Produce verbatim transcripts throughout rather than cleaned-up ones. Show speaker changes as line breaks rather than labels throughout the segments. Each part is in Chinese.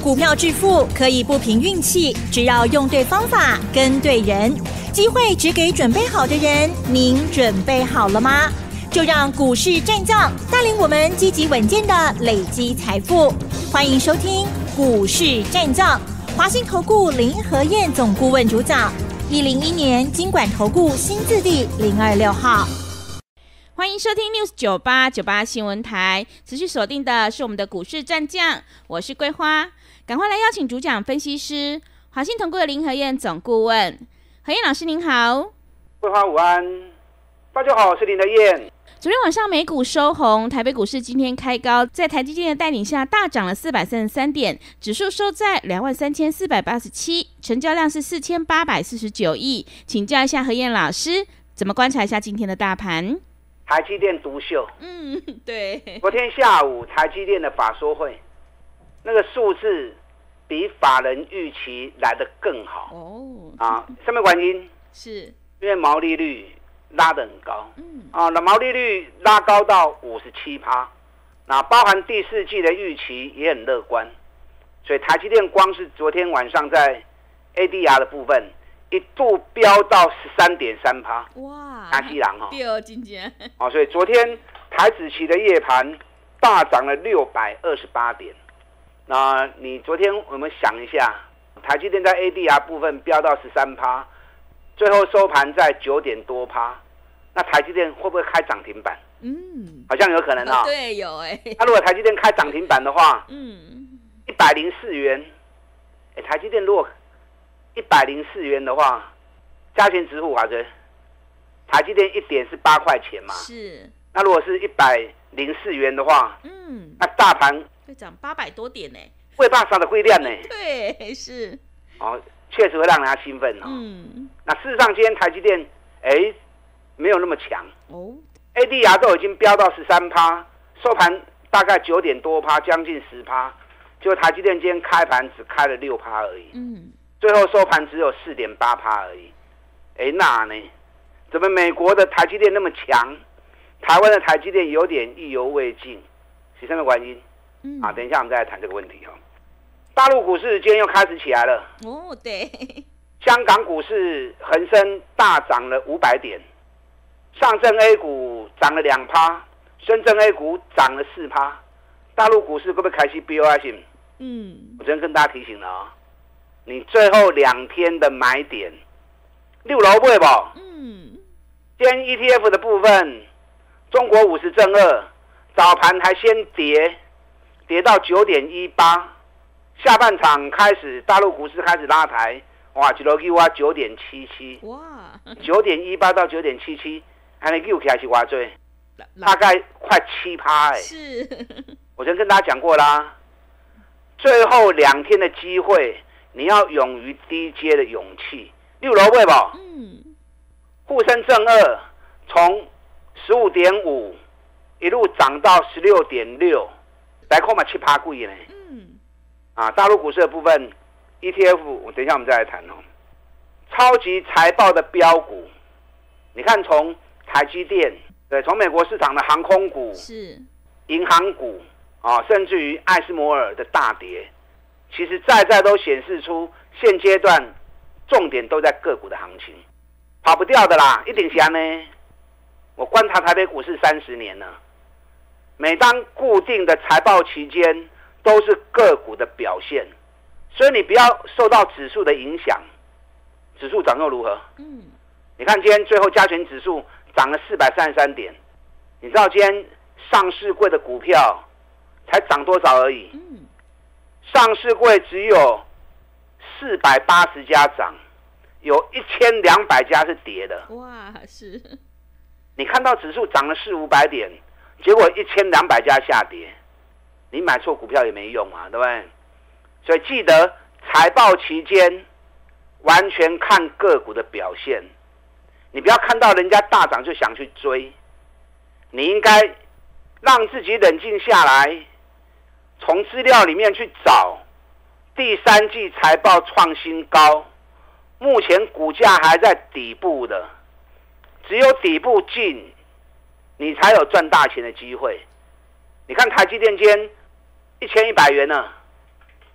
股票致富可以不凭运气，只要用对方法、跟对人。机会只给准备好的人，您准备好了吗？就让股市战将带领我们积极稳健的累积财富。欢迎收听股市战将，华信投顾林和彥总顾问主讲，一零一年金管投顾新字第零二六号。
欢迎收听 News 九八九八新闻台，持续锁定的是我们的股市战将，我是桂花，赶快来邀请主讲分析师华信投顾的林和彥总顾问，和彥老师您好。
桂花午安，大家好，我是林和彥。
昨天晚上美股收红，台北股市今天开高，在台积电的带领下大涨了四百三十三点，指数收在两万三千四百八十七，成交量是四千八百四十九亿。请教一下和彥老师，怎么观察一下今天的大盘？
台积电独秀。
嗯，对。
昨天下午台积电的法说会，那个数字比法人预期来得更好。哦。啊，什么原因？
是
因为毛利率拉得很高。嗯。啊，那毛利率拉高到五十七趴，那包含第四季的预期也很乐观，所以台积电光是昨天晚上在 A D R 的部分。一度飙到十三点三趴，哇！大西郎哈，
对，真的。
哦，所以昨天台指期的夜盘大涨了六百二十八点。那你昨天我们想一下，台积电在 A D R 部分飙到十三趴，最后收盘在九点多趴，那台积电会不会开涨停板？嗯，好像有可能啊、哦。
对，有哎、欸。
那如果台积电开涨停板的话，嗯，一百零四元，哎，台积电如果一百零四元的话，加权指数啊，这台积电一点是八块钱嘛？
是。
那如果是一百零四元的话，嗯，那大盘
会涨八百多点呢，
会大涨的会量呢？
对，是。
哦，确实会让人家兴奋哦。嗯。那事实上，今天台积电哎没有那么强哦 ，A D R 都已经飙到十三趴，收盘大概九点多趴，将近十趴，就台积电今天开盘只开了六趴而已。嗯。最后收盘只有 四点八趴 而已，哎，那呢？怎么美国的台积电那么强，台湾的台积电有点意犹未尽，是什么原因？嗯，啊，等一下我们再来谈这个问题哦。大陆股市今天又开始起来了，
哦，对。
香港股市恒生大涨了五百点，上证 A 股涨了两趴，深圳 A 股涨了四趴，大陆股市会不会开始飙啊？是？嗯，我昨天跟大家提醒了啊、哦。你最后两天的买点，六楼不会吧？嗯。今天 E T F 的部分，中国五十正二早盘还先跌，跌到九点一八，下半场开始大陆股市开始拉抬，哇，一路去挖九点七七，哇，九点一八到九点七七，还能又起来是挖最，大概快七趴哎。是。我昨天跟大家讲过啦，最后两天的机会。你要勇于低阶的勇气，六楼位吧？嗯，沪深正二从十五点五一路涨到十六点六，来扣嘛七趴贵呢。嗯，啊，大陆股市的部分 E T F， 我等一下我们再来谈哦。超级财报的标股，你看从台积电，对，从美国市场的航空股、
是
银行股啊，甚至于艾斯摩尔的大跌。其实在在都显示出现阶段重点都在个股的行情，跑不掉的啦，一定是这样呢。我观察台北股市三十年了，每当固定的财报期间都是个股的表现，所以你不要受到指数的影响。指数涨又如何？嗯，你看今天最后加权指数涨了四百三十三点，你知道今天上市柜的股票才涨多少而已？嗯。上市柜只有四百八十家涨，有一千两百家是跌的。
哇，是。
你看到指数涨了四五百点，结果一千两百家下跌，你买错股票也没用啊，对不对？所以记得财报期间完全看个股的表现，你不要看到人家大涨就想去追，你应该让自己冷静下来。从资料里面去找第三季财报创新高，目前股价还在底部的，只有底部进，你才有赚大钱的机会。你看台积电今天一千一百元呢，它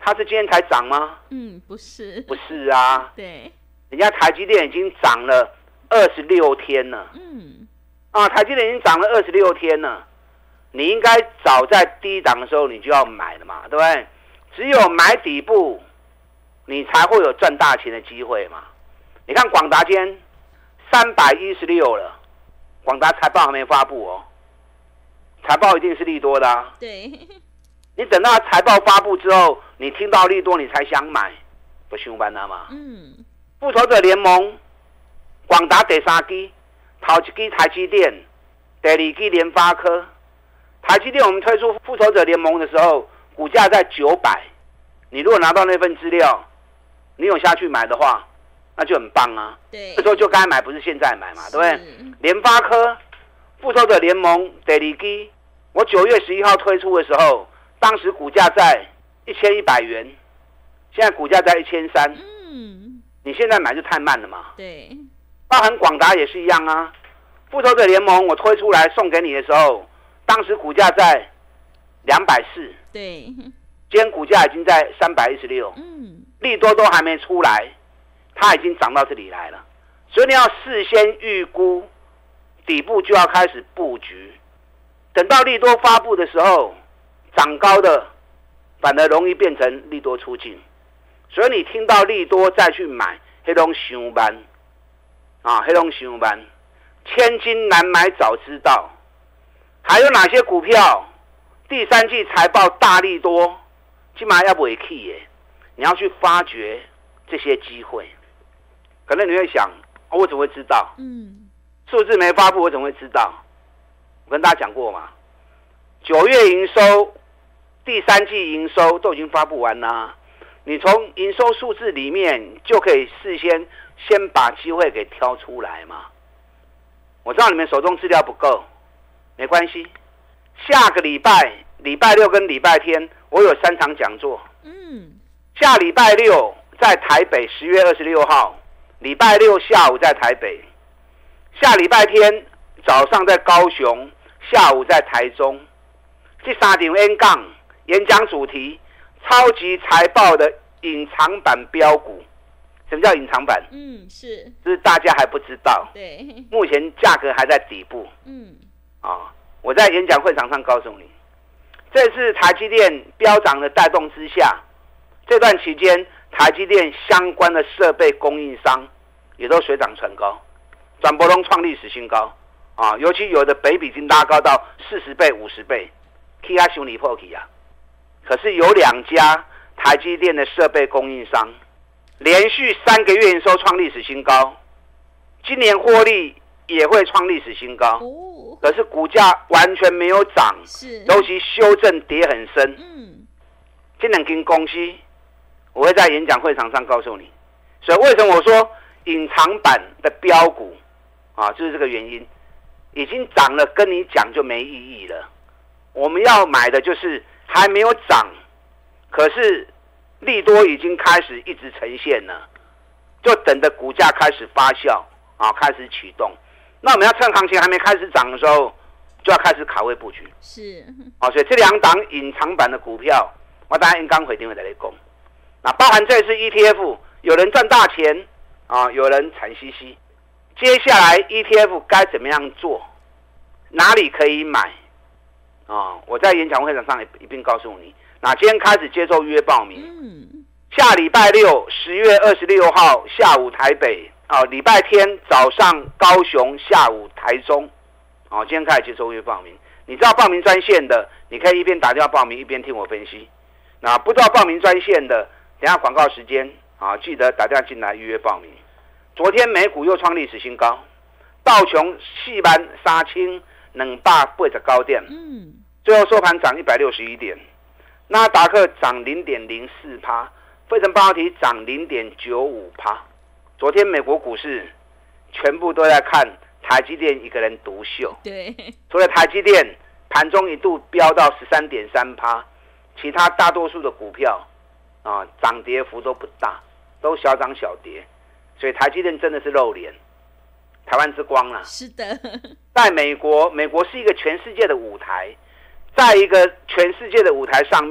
它是今天才涨吗？
嗯，不是，
不是啊。
对，
人家台积电已经涨了二十六天了。嗯，啊，台积电已经涨了二十六天了，你应该早在低档的时候你就要买了嘛，对不对？只有买底部，你才会有赚大钱的机会嘛。你看广达今天三百一十六了，广达财报还没发布哦，财报一定是利多的啊。
对。
你等到财报发布之后，你听到利多你才想买，不上班了吗？嗯。复仇者联盟，广达第三支，头一支台积电，第二支联发科。台积电我们推出复仇者联盟的时候，股价在九百。你如果拿到那份资料，你有下去买的话，那就很棒啊。
对。
这时候就该买，不是现在买嘛，对不对？联发科，复仇者联盟第二支，我九月十一号推出的时候。当时股价在一千一百元，现在股价在一千三。嗯，你现在买就太慢了嘛。
对，
包含广达也是一样啊。复仇者联盟我推出来送给你的时候，当时股价在两百四。
对，
今天股价已经在三百一十六。嗯，利多都还没出来，它已经涨到这里来了。所以你要事先预估，底部就要开始布局。等到利多发布的时候。涨高的反而容易变成利多出尽，所以你听到利多再去买，那种伤慢啊，那种伤慢，千金难买早知道。还有哪些股票第三季财报大利多，起码要不会去耶？你要去发掘这些机会。可能你会想，哦、我怎么会知道？嗯，数字没发布，我怎么会知道？我跟大家讲过嘛，九月营收。第三季营收都已经发布完了，你从营收数字里面就可以事先先把机会给挑出来嘛。我知道你们手中资料不够，没关系，下个礼拜礼拜六跟礼拜天我有三场讲座。嗯，下礼拜六在台北十月二十六号，礼拜六下午在台北，下礼拜天早上在高雄，下午在台中，这三场演讲。演讲主题：超级财报的隐藏版标股。什么叫隐藏版？
嗯，是，
就是大家还不知道。
对，
目前价格还在底部。嗯，啊、哦，我在演讲会场上告诉你，这次台积电飙涨的带动之下，这段期间台积电相关的设备供应商也都水涨船高，转博龙创历史新高啊、哦！尤其有的北比已经拉高到四十倍、五十倍，去啊修理破去啊！可是有两家台积电的设备供应商连续三个月营收创历史新高，今年获利也会创历史新高。哦、可是股价完全没有涨，尤其修正跌很深。嗯，这两间公司我会在演讲会场上告诉你。所以为什么我说隐藏版的标股啊，就是这个原因，已经涨了，跟你讲就没意义了。我们要买的就是还没有涨，可是利多已经开始一直呈现了，就等着股价开始发酵啊，开始启动。那我们要趁行情还没开始涨的时候，就要开始卡位布局。
是
啊，所以这两档隐藏版的股票，我当然刚回定会在那讲。那包含这次 E T F， 有人赚大钱啊，有人惨兮兮。接下来 E T F 该怎么样做？哪里可以买？啊！我在演讲会场上一并告诉你。那今天开始接受预约报名。嗯。下礼拜六十月二十六号下午台北，啊，礼拜天早上高雄，下午台中。哦，今天开始接受预约报名。你知道报名专线的，你可以一边打电话报名，一边听我分析。那不知道报名专线的，等一下广告时间啊，记得打电话进来预约报名。昨天美股又创历史新高，道琼四万三千两百八十九点。嗯。最后收盘涨一百六十一点，纳达克涨 零点零四趴， 费城半导体涨 零点九五趴。昨天美国股市全部都在看台积电一个人独秀，
对，
除了台积电盘中一度飙到 十三点三趴， 其他大多数的股票啊涨跌幅都不大，都小涨小跌，所以台积电真的是露脸，台湾之光啦。
是的，
在美国，美国是一个全世界的舞台。在一个全世界的舞台上面，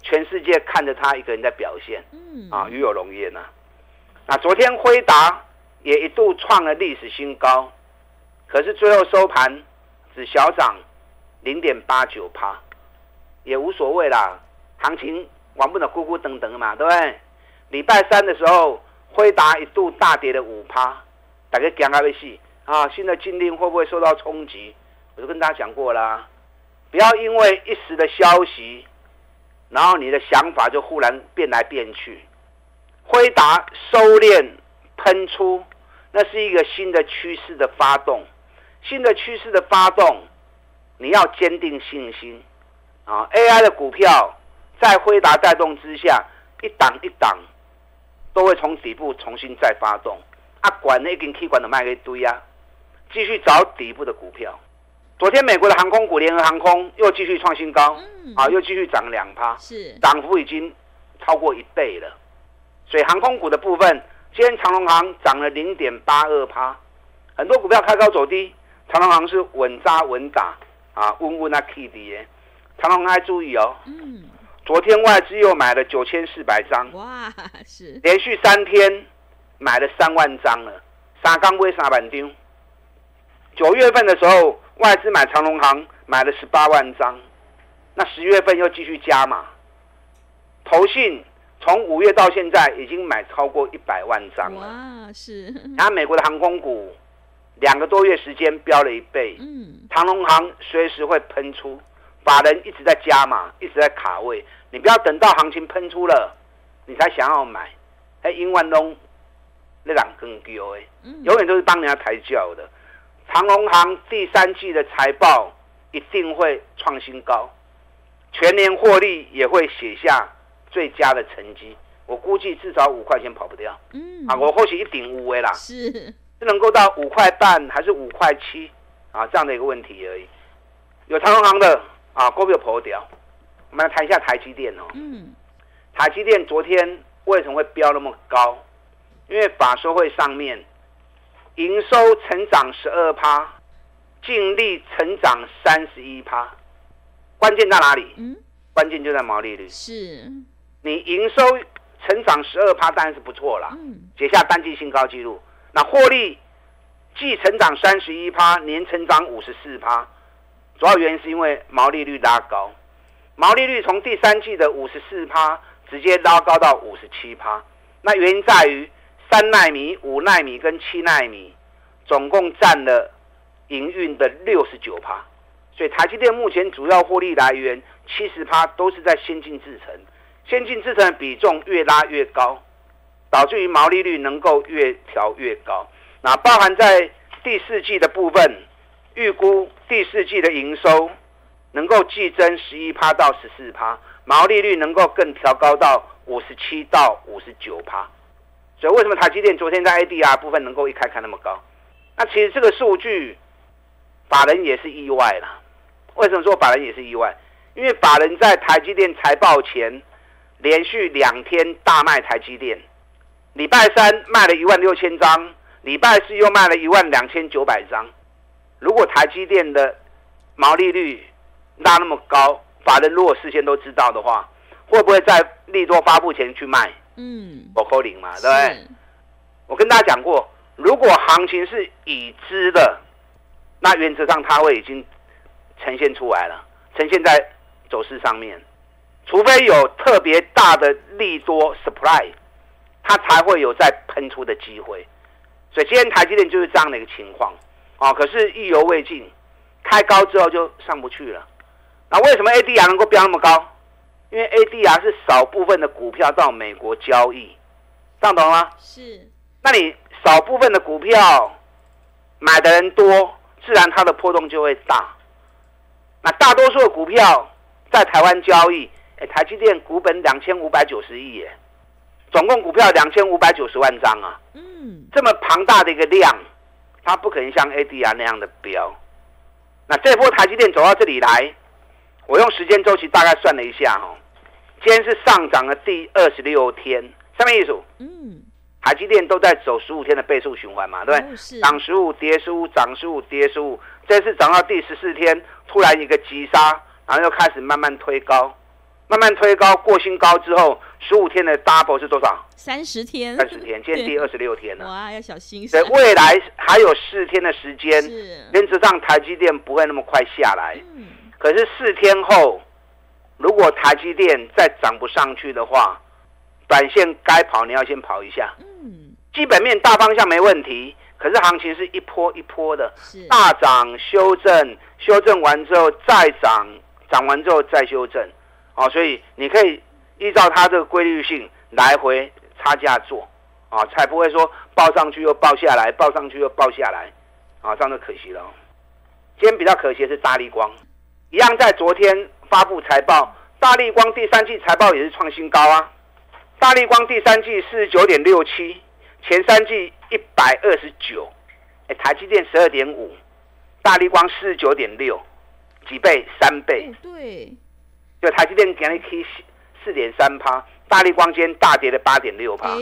全世界看着它一个人在表现，
嗯
啊，与有荣焉啊。那昨天辉达也一度创了历史新高，可是最后收盘只小涨 零点八九趴， 也无所谓啦，行情玩不了咕咕等等嘛，对不对？礼拜三的时候，辉达一度大跌了 百分之五， 大家惊到要死啊！新的禁令会不会受到冲击？我就跟大家讲过啦，不要因为一时的消息，然后你的想法就忽然变来变去。辉达收敛喷出，那是一个新的趋势的发动，新的趋势的发动，你要坚定信心啊 ！A I 的股票在辉达带动之下，一档一档都会从底部重新再发动。啊，管那根 K 管的卖一堆啊，继续找底部的股票。昨天美国的航空股联合航空又继续创新高，嗯、啊，又继续涨两趴，
是
涨幅已经超过一倍了。所以航空股的部分，今天长荣航涨了 零点八二趴，很多股票开高走低，长荣航是稳扎稳打啊，稳稳啊 K 底的。长荣航要注意哦，嗯，昨天外资又买了九千四百张，
哇，是
连续三天买了三万张了，三缸威三万张。九月份的时候，外资买长荣航买了十八万张，那十月份又继续加码，投信从五月到现在已经买超过一百万张了。
哇，是。
然后美国的航空股两个多月时间飙了一倍，嗯，长荣航随时会喷出，法人一直在加码，一直在卡位，你不要等到行情喷出了，你才想要买，哎，英万东那两根丢哎，永远都是帮人家抬轿的。长荣航第三季的财报一定会创新高，全年获利也会写下最佳的成绩，我估计至少五块钱跑不掉。嗯，啊，我或许一顶五位啦，
是
是能够到五块半还是五块七啊这样的一个问题而已。有长荣航的啊，股票跑掉。我们来谈一下台积电哦。嗯，台积电昨天为什么会飙那么高？因为法说会上面营收成长 百分之十二， 净利成长 百分之三十一， 关键在哪里？嗯，关键就在毛利率。
是，
你营收成长 百分之十二 当然是不错啦，嗯，写下单季新高纪录。那获利季成长 百分之三十一， 年成长 百分之五十四， 主要原因是因为毛利率拉高，毛利率从第三季的 百分之五十四 直接拉高到 百分之五十七， 那原因在于三奈米、五奈米跟七奈米总共占了营运的 百分之六十九， 所以台积电目前主要获利来源 百分之七十 都是在先进制程，先进制程的比重越拉越高，导致于毛利率能够越调越高。那包含在第四季的部分，预估第四季的营收能够季增 百分之十一 到 百分之十四， 毛利率能够更调高到百分之五十七到百分之五十九。所以为什么台积电昨天在 A D R 部分能够一开开那么高？那其实这个数据法人也是意外啦。为什么说法人也是意外？因为法人在台积电财报前连续两天大卖台积电，礼拜三卖了一万六千张，礼拜四又卖了一万两千九百张。如果台积电的毛利率拉那么高，法人如果事先都知道的话，会不会在利多发布前去卖？嗯，不可能嘛，对不对？我跟大家讲过，如果行情是已知的，那原则上它会已经呈现出来了，呈现在走势上面。除非有特别大的利多 supply， 它才会有再喷出的机会。所以今天台积电就是这样的一个情况啊。可是意犹未尽，开高之后就上不去了。那为什么 A D R 能够飙那么高？因为 A D R 是少部分的股票到美国交易，这样懂吗？
是。
那你少部分的股票买的人多，自然它的波动就会大。那大多数的股票在台湾交易，哎，台积电股本两千五百九十亿耶，总共股票两千五百九十万张啊。嗯，这么庞大的一个量，它不可能像 A D R 那样的飙。那这波台积电走到这里来，我用时间周期大概算了一下哦，今天是上涨了第二十六天，什么意思？嗯，台积电都在走十五天的倍数循环嘛，对不对？涨十五跌十五，涨十五跌十五，这次涨到第十四天，突然一个急杀，然后又开始慢慢推高， 慢慢推高，过新高之后，十五天的 double 是多少？
三十天。
三十天，今天第二十六天了。
哇，要小心。
对，未来还有四天的时间，原则上台积电不会那么快下来。嗯。可是四天后，如果台积电再涨不上去的话，短线该跑你要先跑一下。嗯。基本面大方向没问题，可是行情是一波一波的，大涨修正，修正完之后再涨，涨完之后再修正。哦，所以你可以依照它这个规律性来回差价做，啊，才不会说报上去又报下来，报上去又报下来，啊，这样就可惜了。今天比较可惜的是大立光，一样在昨天发布财报，大立光第三季财报也是创新高啊。大立光第三季四十九点六七，前三季一百二十九，哎，台积电十二点五，大立光四十九点六，几倍？三倍。
哦、对。
就台积电给你 K 四点三趴，大立光今天大跌了八点六趴。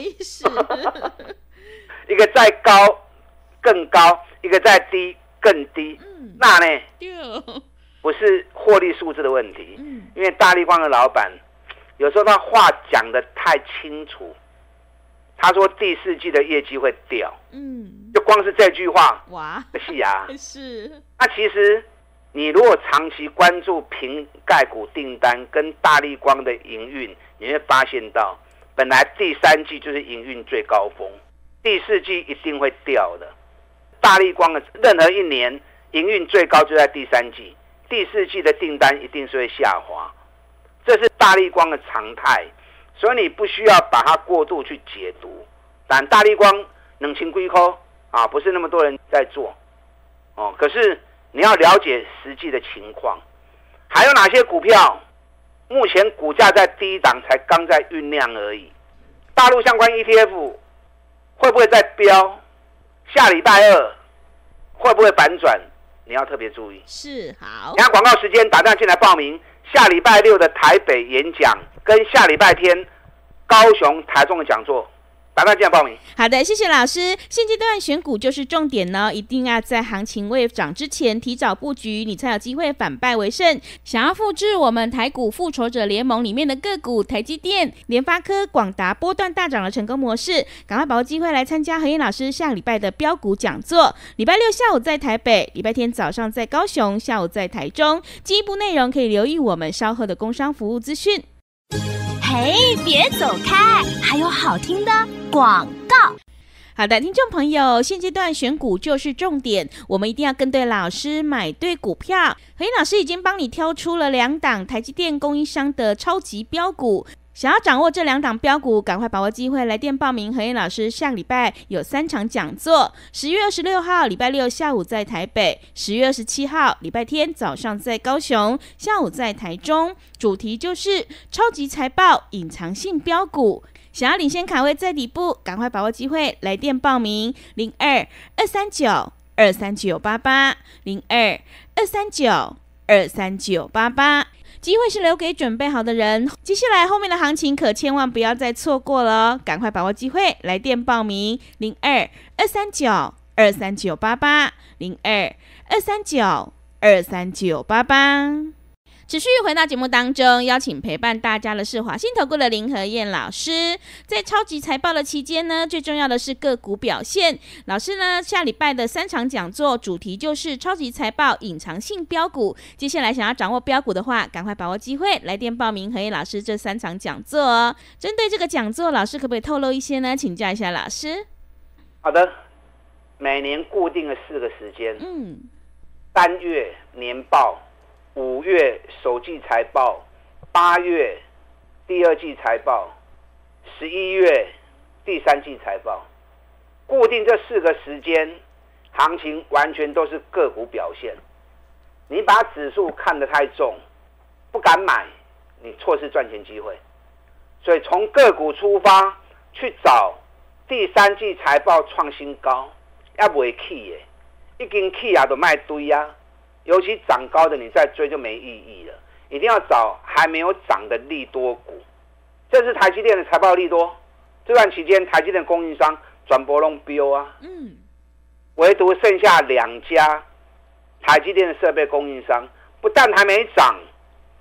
一个再高更高，一个再低更低。嗯、那呢？不是获利数字的问题，嗯、因为大立光的老板有时候他话讲得太清楚，他说第四季的业绩会掉。嗯，就光是这句话，哇，是啊，是。那其实。你如果长期关注瓶盖股订单跟大立光的营运，你会发现到，本来第三季就是营运最高峰，第四季一定会掉的。大立光的任何一年营运最高就在第三季，第四季的订单一定是会下滑，这是大立光的常态，所以你不需要把它过度去解读。但大立光两千几块啊，不是那么多人在做哦，可是。你要了解实际的情况，还有哪些股票目前股价在低档才刚在酝酿而已？大陆相关 E T F 会不会再飙？下礼拜二会不会反转？你要特别注意。
是，好。
你看广告时间，打电话进来报名下礼拜六的台北演讲，跟下礼拜天高雄、台中的讲座。打电话进来报名。
好的，谢谢老师。现阶段选股就是重点呢，一定要在行情未涨之前提早布局，你才有机会反败为胜。想要复制我们台股复仇者联盟里面的个股台积电、联发科、广达波段大涨的成功模式，赶快把握机会来参加何燕老师下礼拜的标股讲座。礼拜六下午在台北，礼拜天早上在高雄，下午在台中。进一步内容可以留意我们稍后的工商服务资讯。
嘿，别走开，还有好听的广告。
好的，听众朋友，现阶段选股就是重点，我们一定要跟对老师，买对股票。何燕老师已经帮你挑出了两档台积电供应商的超级标股，想要掌握这两档标股，赶快把握机会来电报名。何燕老师下礼拜有三场讲座，十月二十六号礼拜六下午在台北，十月二十七号礼拜天早上在高雄，下午在台中，主题就是超级财报隐藏性标股。想要领先卡位在底部，赶快把握机会来电报名零二二三九二三九八八零二二三九二三九八八。机会是留给准备好的人，接下来后面的行情可千万不要再错过了哦！赶快把握机会来电报名零二二三九二三九八八零二二三九二三九八八。持续回到节目当中，邀请陪伴大家的是华信投顾的林和燕老师。在超级财报的期间呢，最重要的是个股表现。老师呢，下礼拜的三场讲座主题就是超级财报隐藏性标股。接下来想要掌握标股的话，赶快把握机会来电报名和燕老师这三场讲座哦。针对这个讲座，老师可不可以透露一些呢？请教一下老师。
好的，每年固定的四个时间，嗯，三月年报。五月首季财报，八月第二季财报，十一月第三季财报，固定这四个时间，行情完全都是个股表现。你把指数看得太重，不敢买，你错失赚钱机会。所以从个股出发去找第三季财报创新高，也未起耶，已经起啊，就卖堆啊。尤其涨高的你再追就没意义了，一定要找还没有涨的利多股。这是台积电的财报利多，这段期间台积电供应商转播拢飙啊，嗯，唯独剩下两家台积电的设备供应商，不但还没涨，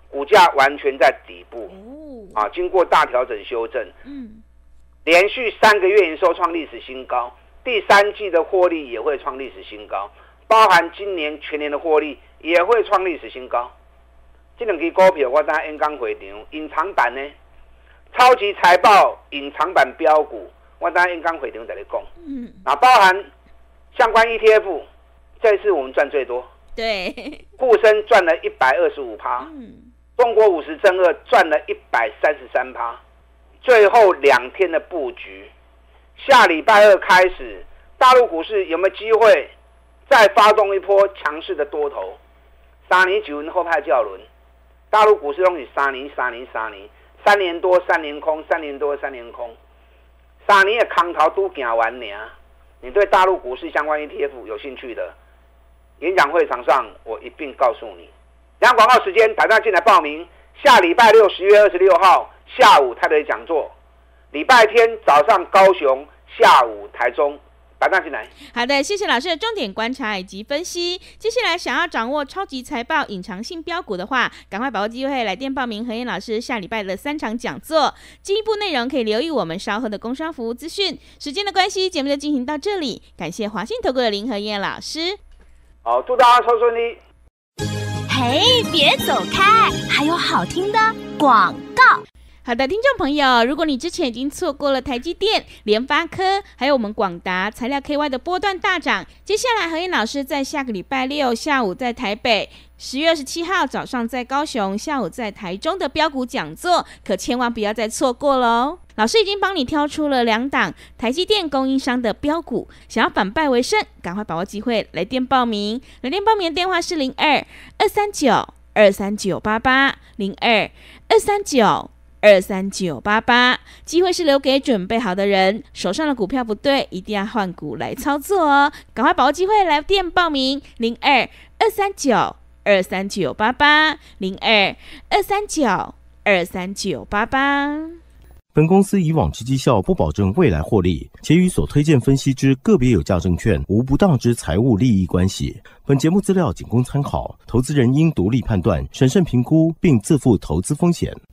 股价完全在底部，啊，经过大调整修正，嗯，连续三个月营收创历史新高，第三季的获利也会创历史新高，包含今年全年的获利也会创历史新高。这两支股票我在演讲会场隐藏版呢，超级财报隐藏版标股，我在演讲会场在你讲，嗯，啊，包含相关 E T F， 这次我们赚最多，
对，
沪深赚了一百二十五趴，嗯，中国五十正二赚了一百三十三趴，最后两天的布局，下礼拜二开始，大陆股市有没有机会再发动一波强势的多头？三年九轮后派教轮。大陆股市都是三年、三年、三年，三年多、三年空，三年多、三年空，三年的空头都行完了。你对大陆股市相关 E T F 有兴趣的，演讲会场上我一并告诉你。两广告时间，打电话进来报名。下礼拜六十月二十六号下午台北讲座，礼拜天早上高雄，下午台中。打电话进来。
好的，谢谢老师的重点观察以及分析。接下来想要掌握超级财报隐藏性标股的话，赶快把握机会来电报名何燕老师下礼拜的三场讲座。进一步内容可以留意我们稍后的工商服务资讯。时间的关系，节目就进行到这里。感谢华信投顾的林何燕老师。
好，祝大家抽顺利。
嘿，别走开，还有好听的广告。
好的，听众朋友，如果你之前已经错过了台积电、联发科，还有我们广达、材料 K Y 的波段大涨，接下来何燕老师在下个礼拜六下午在台北，十月二十七号早上在高雄，下午在台中的标股讲座，可千万不要再错过了哦。老师已经帮你挑出了两档台积电供应商的标股，想要反败为胜，赶快把握机会来电报名。来电报名的电话是零二二三九二三九八八零二二三九。二三九八八，机会是留给准备好的人，手上的股票不对，一定要换股来操作哦！赶快把握机会来电报名，零二二三九二三九八八，零二二三九二三九八八。
本公司以往之绩效不保证未来获利，且与所推荐分析之个别有价证券无不当之财务利益关系。本节目资料仅供参考，投资人应独立判断、审慎评估，并自负投资风险。